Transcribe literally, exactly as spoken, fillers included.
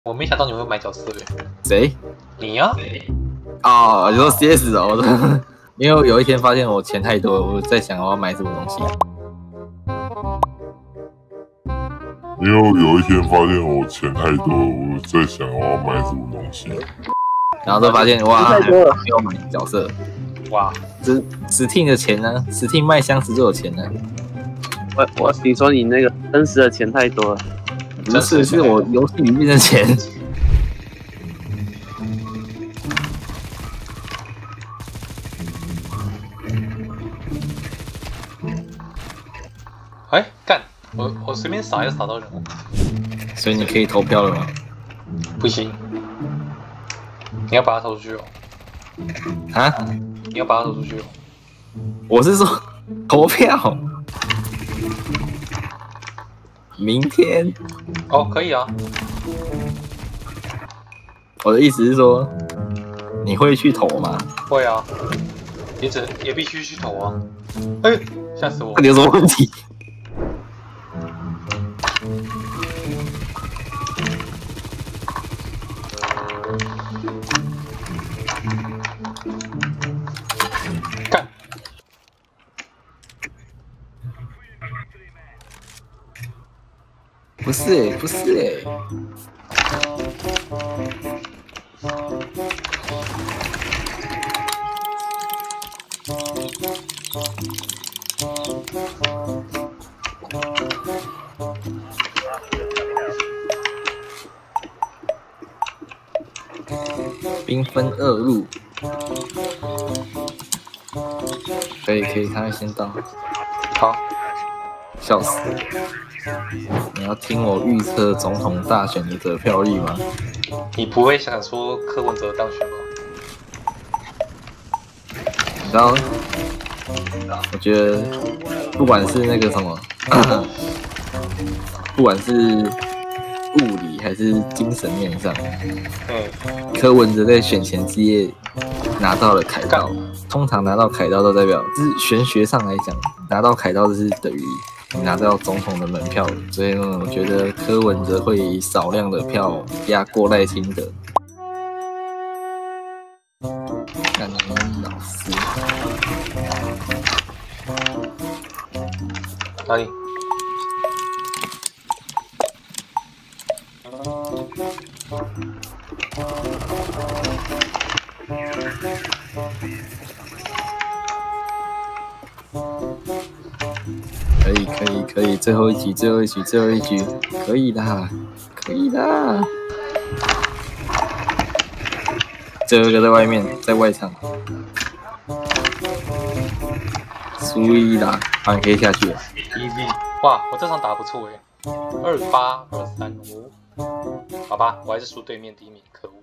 我没想到你会买角色诶。 谁？ 你呀、 啊？哦，你说 C S 哦？我说，因为有一天发现我钱太多了，我在想我要买什么东西。 因为有一天发现我钱太多了，我在想我要买什么东西。 然后就发现哇，没有买角色。 哇， 这 Steam 的钱呢 ？Steam 卖箱子就有钱了。 我我你说你那个真实的钱太多了， 不是，是我游戏里面的钱。 哎，干！我我随便撒就撒到人物， 所以你可以投票了吗？ 不行，你要把它投出去哦。 啊？ 你要把它投出去哦。 我是说投票。明天哦，可以啊。 我的意思是说，你会去投吗？ 会啊，也只也必须去投啊。哎，吓死我！ 你有什么问题？ 干！ 不是哎、欸，不是哎、欸。兵分二路，可以可以，他会先到。 好， 笑死！你要听我预测总统大选的得票率吗？ 你不会想说柯文哲当选吗？ 然后，我觉得不管是那个什么，不管是物理还是精神面上， 嗯， 柯文哲在选前之夜拿到了凯道，通常拿到凯道都代表，就是玄学上来讲，拿到凯道就是等于你拿到总统的门票，所以呢，我觉得柯文哲会以少量的票压过赖清德。干你老师！ 哪里？ 可以可以可以，最后一局最后一局最后一局，可以啦，可以啦。最后一个在外面，在外场。输一啦，好，你可以下去了。 easy， 哇，我这场打得不错诶，二八二三五，好吧，我还是输对面第一名，可恶。